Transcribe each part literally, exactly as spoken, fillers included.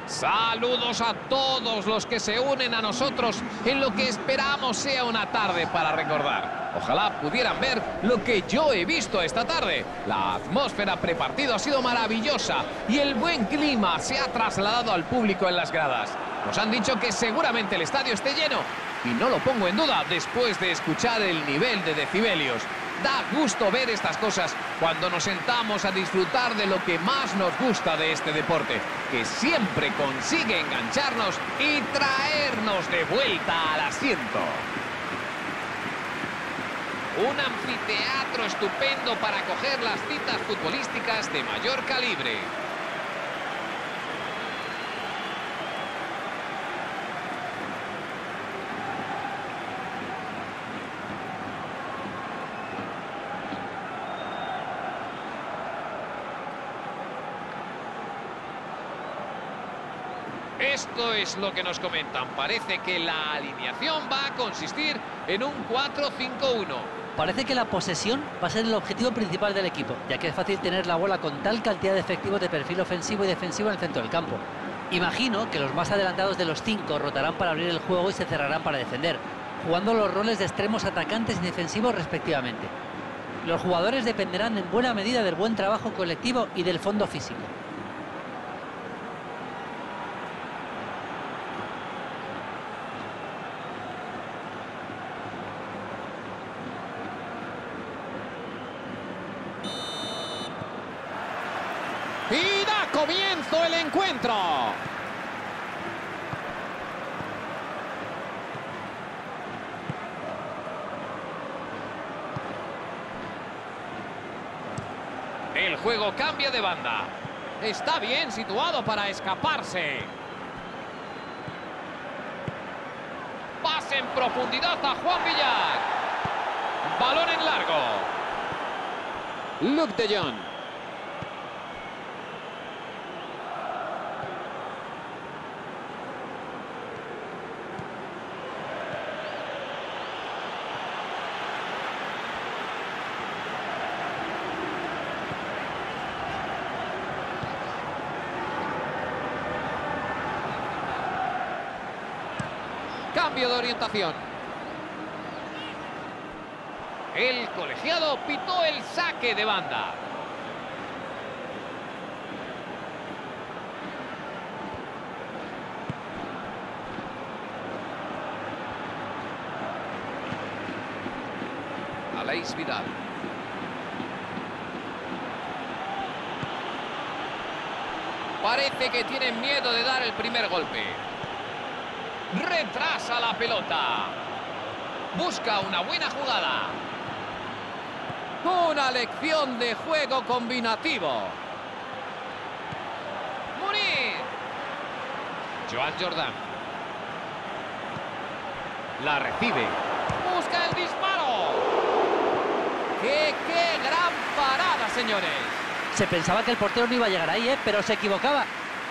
Saludos a todos los que se unen a nosotros en lo que esperamos sea una tarde para recordar. Ojalá pudieran ver lo que yo he visto esta tarde. La atmósfera prepartido ha sido maravillosa y el buen clima se ha trasladado al público en las gradas. Nos han dicho que seguramente el estadio esté lleno y no lo pongo en duda después de escuchar el nivel de decibelios. Da gusto ver estas cosas cuando nos sentamos a disfrutar de lo que más nos gusta de este deporte, que siempre consigue engancharnos y traernos de vuelta al asiento. Un anfiteatro estupendo para acoger las citas futbolísticas de mayor calibre. Esto es lo que nos comentan. Parece que la alineación va a consistir en un cuatro cinco uno. Parece que la posesión va a ser el objetivo principal del equipo, ya que es fácil tener la bola con tal cantidad de efectivos de perfil ofensivo y defensivo en el centro del campo. Imagino que los más adelantados de los cinco rotarán para abrir el juego y se cerrarán para defender, jugando los roles de extremos atacantes y defensivos respectivamente. Los jugadores dependerán en buena medida del buen trabajo colectivo y del fondo físico. Y da comienzo el encuentro. El juego cambia de banda. Está bien situado para escaparse. Pase en profundidad a Juan Villar. Balón en largo. Luuk de Jong. Cambio de orientación. El colegiado pitó el saque de banda. Aleix Vidal. Parece que tienen miedo de dar el primer golpe. Retrasa la pelota. Busca una buena jugada. Una lección de juego combinativo. Munir. Joan Jordan. La recibe. Busca el disparo. ¡Qué, qué gran parada, señores! Se pensaba que el portero no iba a llegar ahí, ¿eh? Pero se equivocaba.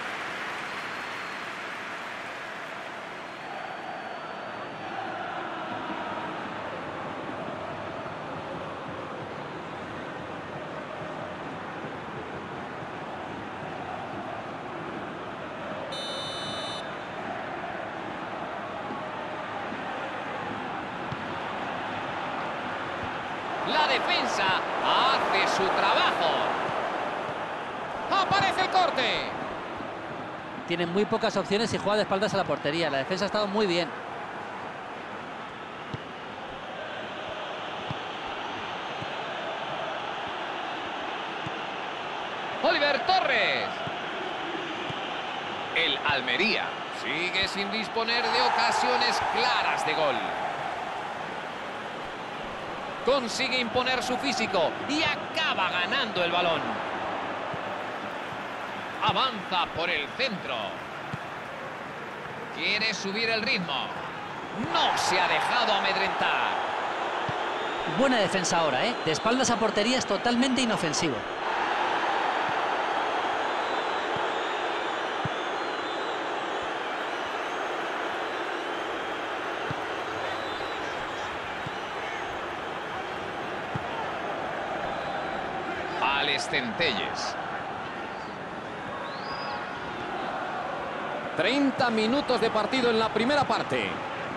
La defensa hace su trabajo. Aparece el corte. Tienen muy pocas opciones y juega de espaldas a la portería. La defensa ha estado muy bien. Oliver Torres. El Almería sigue sin disponer de ocasiones claras de gol. Consigue imponer su físico y acaba ganando el balón. Avanza por el centro. Quiere subir el ritmo. No se ha dejado amedrentar. Buena defensa ahora, ¿eh? De espaldas a portería es totalmente inofensivo. Alex Centelles. treinta minutos de partido en la primera parte.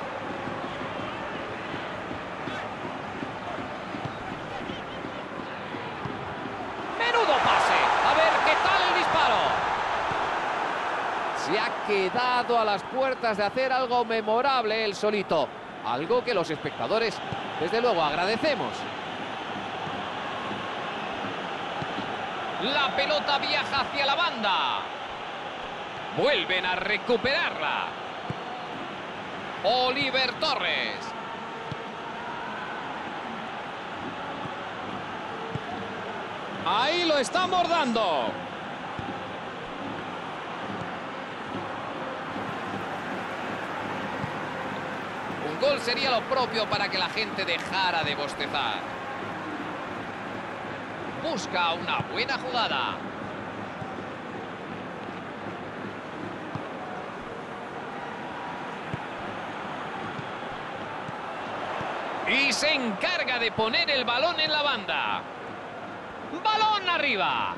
¡Menudo pase! A ver qué tal el disparo. Se ha quedado a las puertas de hacer algo memorable él solito. Algo que los espectadores, desde luego, agradecemos. La pelota viaja hacia la banda. Vuelven a recuperarla. Oliver Torres. Ahí lo están bordando. Un gol sería lo propio para que la gente dejara de bostezar. Busca una buena jugada. Y se encarga de poner el balón en la banda. ¡Balón arriba!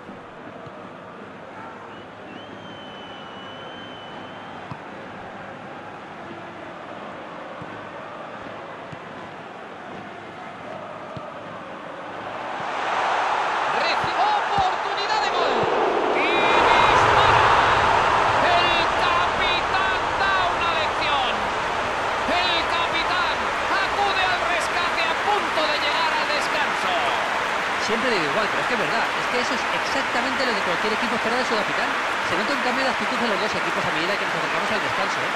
Siempre digo igual, pero es que es verdad, es que eso es exactamente lo que cualquier equipo espera de su capitán. Se nota un cambio de actitud en los dos equipos a medida que nos acercamos al descanso, ¿eh?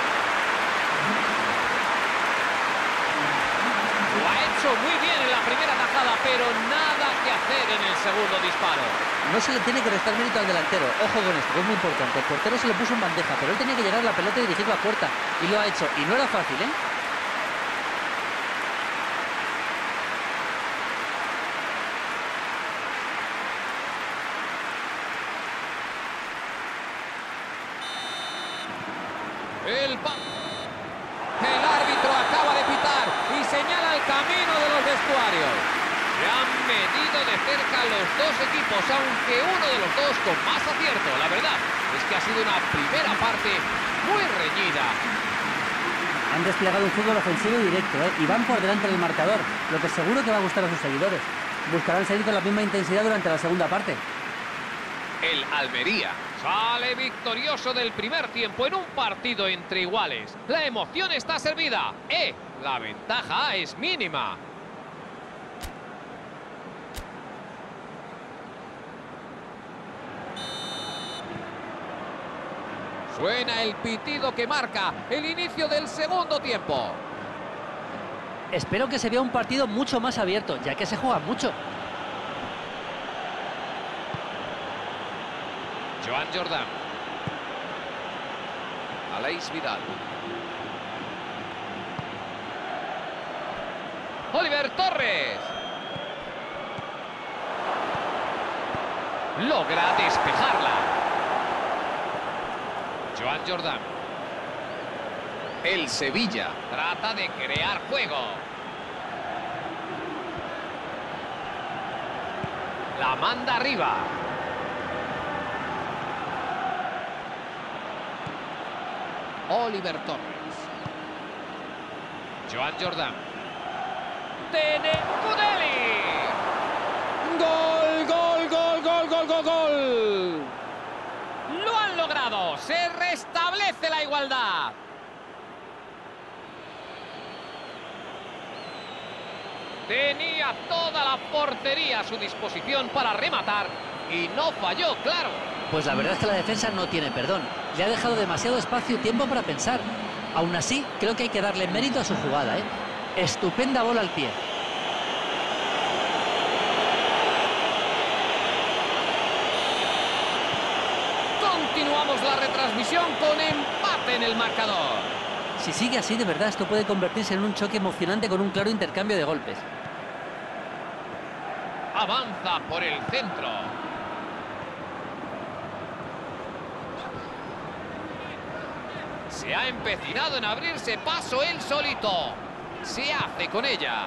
Lo ha hecho muy bien en la primera tajada, pero nada que hacer en el segundo disparo. No se le tiene que restar mérito al delantero, ojo con esto, que es muy importante. El portero se lo puso en bandeja, pero él tenía que llegar a la pelota y dirigir la puerta, y lo ha hecho, y no era fácil, ¿eh? El, el árbitro acaba de pitar y señala el camino de los vestuarios. Se han medido de cerca los dos equipos, aunque uno de los dos con más acierto. La verdad es que ha sido una primera parte muy reñida. Han desplegado un fútbol ofensivo y directo, ¿eh? Y van por delante del marcador, lo que seguro que va a gustar a sus seguidores. Buscarán seguir con la misma intensidad durante la segunda parte. El Almería sale victorioso del primer tiempo en un partido entre iguales. La emoción está servida. ¡Eh! La ventaja es mínima. Suena el pitido que marca el inicio del segundo tiempo. Espero que se vea un partido mucho más abierto, ya que se juega mucho. Joan Jordan. Aleix Vidal. Oliver Torres. Logra despejarla. Joan Jordan. El Sevilla trata de crear juego. La manda arriba. Oliver Torres. Joan Jordan. Tene Kudeli. ¡Gol, gol, gol, gol, gol, gol, gol! ¡Lo han logrado! ¡Se restablece la igualdad! Tenía toda la portería a su disposición para rematar y no falló, claro. Pues la verdad es que la defensa no tiene perdón. Le ha dejado demasiado espacio y tiempo para pensar. Aún así, creo que hay que darle mérito a su jugada, ¿eh? Estupenda bola al pie. Continuamos la retransmisión con empate en el marcador. Si sigue así, de verdad, esto puede convertirse en un choque emocionante con un claro intercambio de golpes. Avanza por el centro. Se ha empecinado en abrirse paso él solito. Se hace con ella.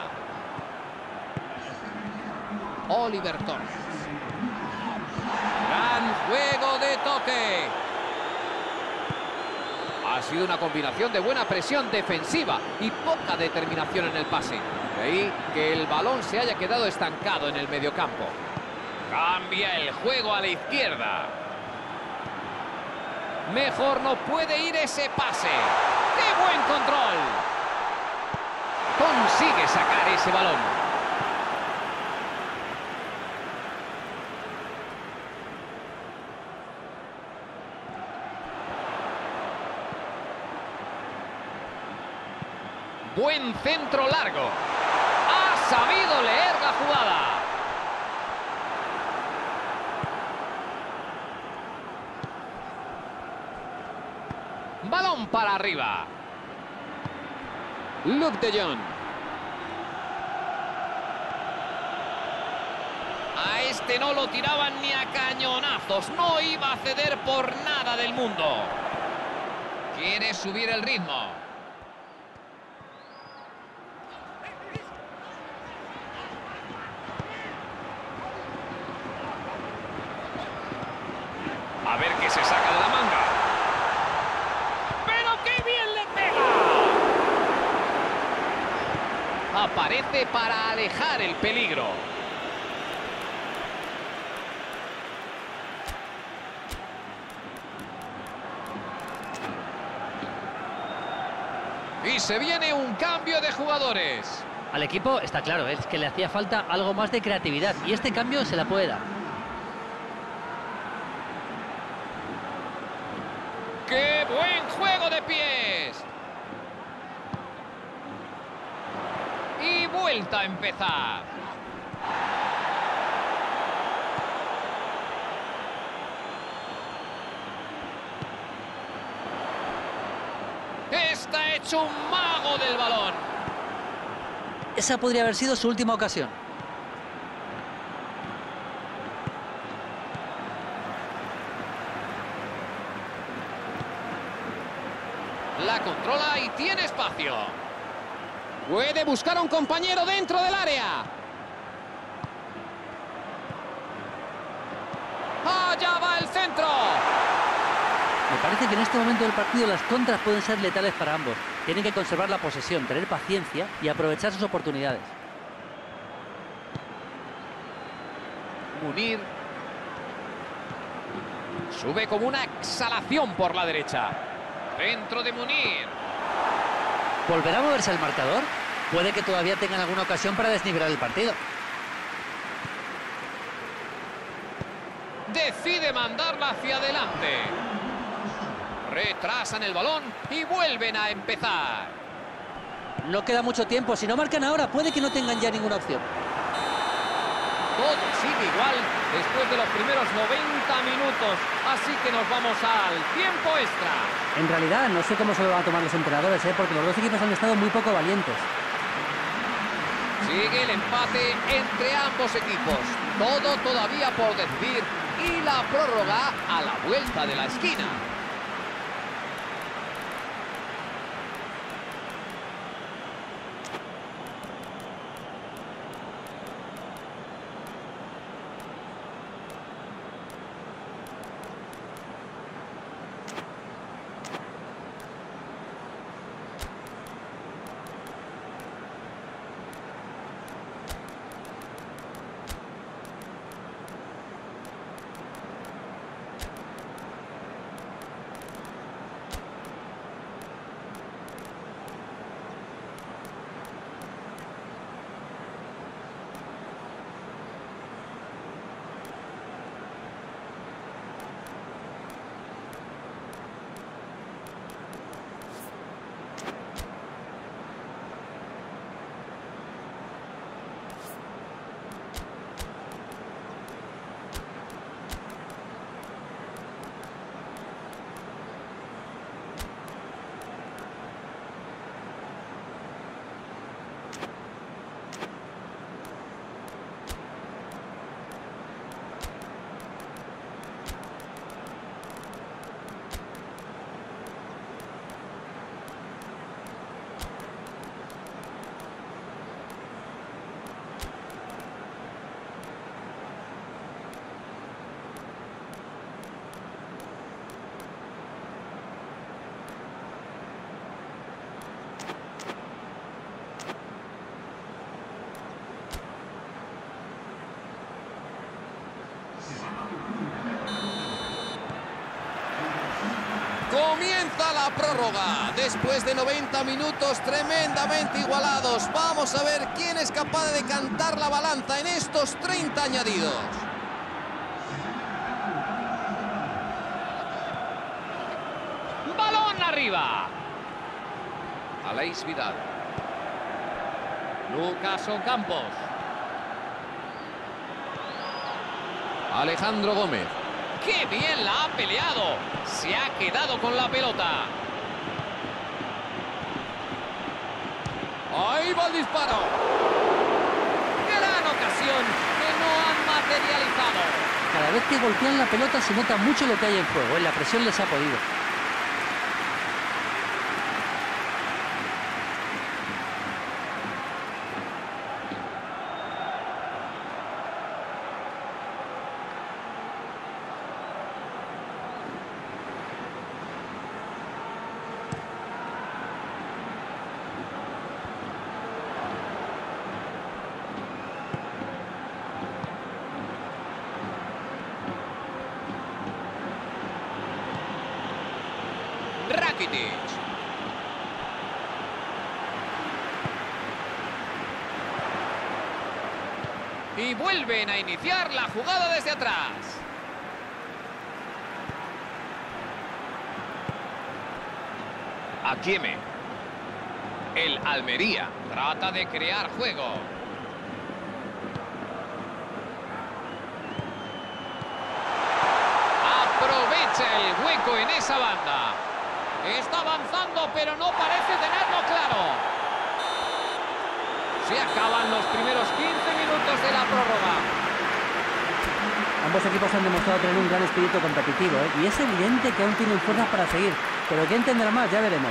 Oliver Torres. Gran juego de toque. sido una combinación de buena presión defensiva y poca determinación en el pase. De ahí que el balón se haya quedado estancado en el mediocampo. Cambia el juego a la izquierda. Mejor no puede ir ese pase. ¡Qué buen control! Consigue sacar ese balón. Buen centro largo. Ha sabido leer la jugada. Balón para arriba. Luke de Jong. A este no lo tiraban ni a cañonazos. No iba a ceder por nada del mundo. Quiere subir el ritmo. A ver qué se saca de la manga. ¡Pero qué bien le pega! Aparece para alejar el peligro. Y se viene un cambio de jugadores. Al equipo está claro, es que le hacía falta algo más de creatividad y este cambio se la puede dar. ¡Qué buen juego de pies! Y vuelta a empezar. Está hecho un mago del balón. Esa podría haber sido su última ocasión. La controla y tiene espacio. Puede buscar a un compañero dentro del área. ¡Allá va el centro! Me parece que en este momento del partido las contras pueden ser letales para ambos. Tienen que conservar la posesión, tener paciencia y aprovechar sus oportunidades. Munir. Sube como una exhalación por la derecha. Dentro de Munir. ¿Volverá a moverse el marcador? Puede que todavía tengan alguna ocasión para desnivelar el partido. Decide mandarla hacia adelante. Retrasan el balón y vuelven a empezar. No queda mucho tiempo. Si no marcan ahora, puede que no tengan ya ninguna opción. Todo sigue igual después de los primeros noventa minutos. Así que nos vamos al tiempo extra. En realidad, no sé cómo se lo van a tomar los entrenadores, ¿eh? Porque los dos equipos han estado muy poco valientes. Sigue el empate entre ambos equipos. Todo todavía por decidir y la prórroga a la vuelta de la esquina. Comienza la prórroga. Después de noventa minutos tremendamente igualados. Vamos a ver quién es capaz de decantar la balanza en estos treinta añadidos. ¡Balón arriba! Aleix Vidal. Lucas Ocampos. Alejandro Gómez. ¡Qué bien la ha peleado! Se ha quedado con la pelota. Ahí va el disparo. Gran ocasión que no han materializado. Cada vez que golpean la pelota se nota mucho lo que hay en juego. En la presión les ha podido. Rakitic. Y vuelven a iniciar la jugada desde atrás. Akieme. El Almería trata de crear juego. Aprovecha el hueco en esa banda. Está avanzando, pero no parece tenerlo claro. Se acaban los primeros quince minutos de la prórroga. Ambos equipos han demostrado tener un gran espíritu competitivo, ¿eh? Y es evidente que aún tienen fuerzas para seguir. Pero ¿quién tendrá más? Ya veremos.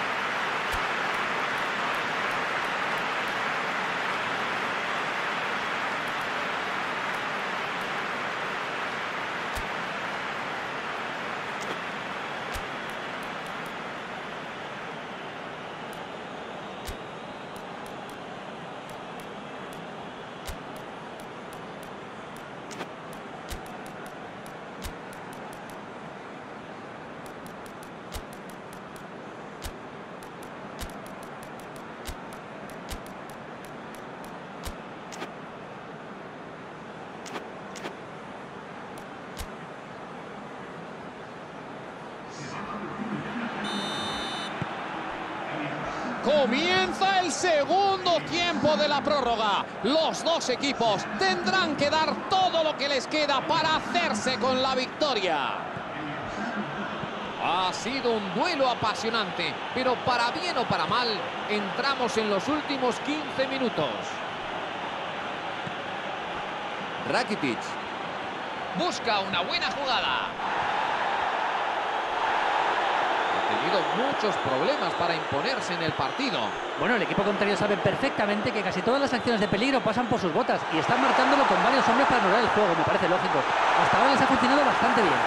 Comienza el segundo tiempo de la prórroga. Los dos equipos tendrán que dar todo lo que les queda para hacerse con la victoria. Ha sido un duelo apasionante, pero para bien o para mal, entramos en los últimos quince minutos. Rakitic. Busca una buena jugada. Ha tenido muchos problemas para imponerse en el partido. Bueno, el equipo contrario sabe perfectamente que casi todas las acciones de peligro pasan por sus botas y están marcándolo con varios hombres para anular el juego, me parece lógico. Hasta ahora les ha funcionado bastante bien.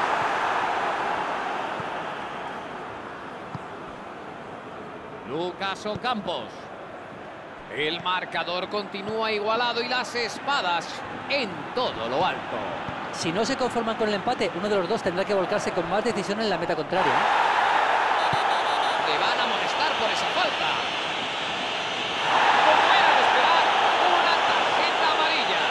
Lucas Ocampos. El marcador continúa igualado y las espadas en todo lo alto. Si no se conforman con el empate, uno de los dos tendrá que volcarse con más decisión en la meta contraria, ¿eh? Le van a molestar por esa falta. Como era de esperar, una tarjeta amarilla.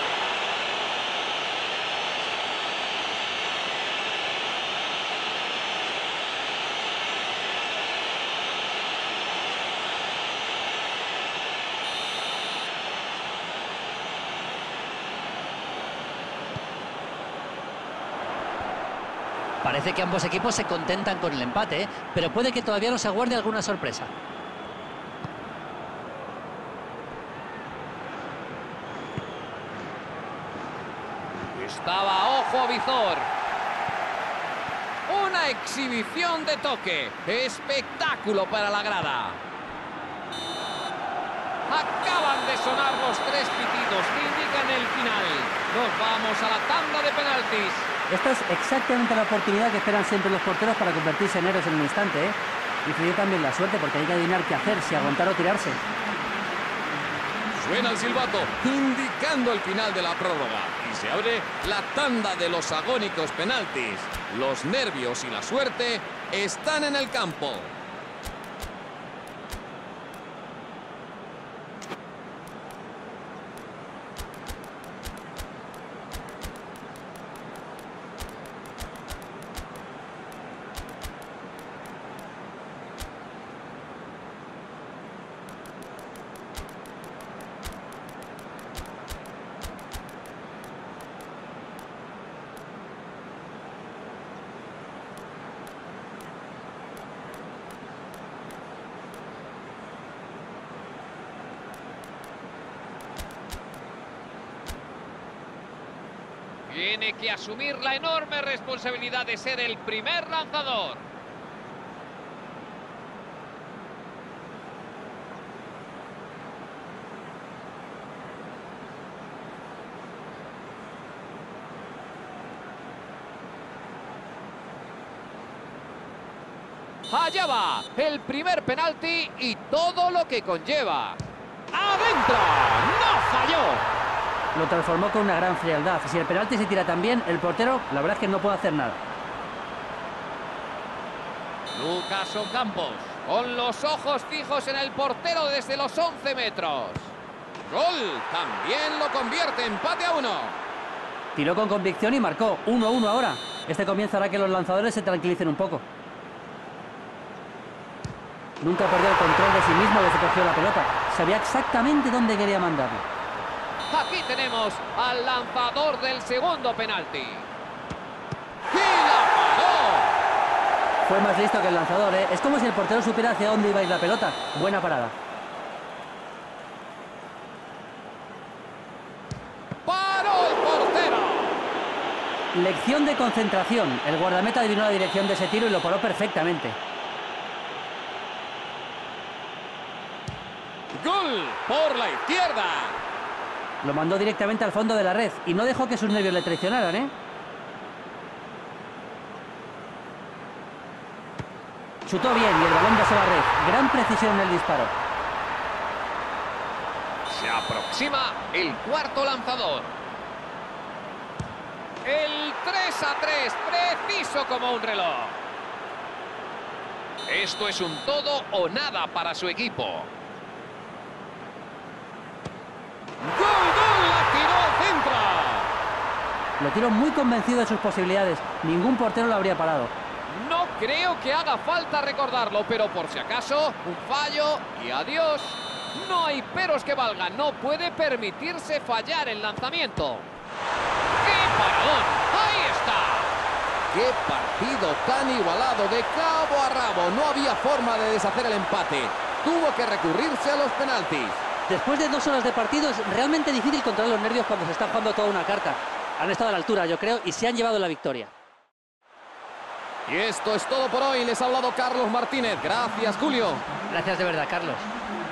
Parece que ambos equipos se contentan con el empate, ¿eh? Pero puede que todavía nos aguarde alguna sorpresa. Estaba ojo a visor. Una exhibición de toque. Espectáculo para la grada. Acaban de sonar los tres pitidos que indican el final. Nos vamos a la tanda de penaltis. Esta es exactamente la oportunidad que esperan siempre los porteros para convertirse en héroes en un instante, ¿eh? Influye también la suerte porque hay que adivinar qué hacer, si aguantar o tirarse. Suena el silbato, indicando el final de la prórroga. Y se abre la tanda de los agónicos penaltis. Los nervios y la suerte están en el campo. Tiene que asumir la enorme responsabilidad de ser el primer lanzador. Allá va, el primer penalti y todo lo que conlleva. ¡Adentro! ¡No falló! Lo transformó con una gran frialdad. Si el penalti se tira tan bien, el portero, la verdad es que no puede hacer nada. Lucas Ocampos, con los ojos fijos en el portero desde los once metros. Gol, también lo convierte, empate a uno. Tiró con convicción y marcó. uno a uno ahora. Este comienzo hará que los lanzadores se tranquilicen un poco. Nunca perdió el control de sí mismo desde que cogió la pelota. Sabía exactamente dónde quería mandarlo. Aquí tenemos al lanzador del segundo penalti. ¡Y la paró! Fue más listo que el lanzador, ¿eh? Es como si el portero supiera hacia dónde iba a ir la pelota. Buena parada. ¡Paró el portero! Lección de concentración. El guardameta adivinó la dirección de ese tiro y lo paró perfectamente. ¡Gol por la izquierda! Lo mandó directamente al fondo de la red y no dejó que sus nervios le traicionaran, ¿eh? Chutó bien y el balón pasó a la red. Gran precisión en el disparo. Se aproxima el cuarto lanzador. El tres a tres, preciso como un reloj. Esto es un todo o nada para su equipo. ¡Gol, gol! ¡La tiró al centro! Lo tiró muy convencido de sus posibilidades. Ningún portero lo habría parado. No creo que haga falta recordarlo, pero por si acaso, un fallo y adiós. No hay peros que valgan, no puede permitirse fallar el lanzamiento. ¡Qué paradón! ¡Ahí está! ¡Qué partido tan igualado! De cabo a rabo, no había forma de deshacer el empate. Tuvo que recurrirse a los penaltis. Después de dos horas de partido es realmente difícil controlar los nervios cuando se está jugando toda una carta. Han estado a la altura, yo creo, y se han llevado la victoria. Y esto es todo por hoy. Les ha hablado Carlos Martínez. Gracias, Julio. Gracias de verdad, Carlos.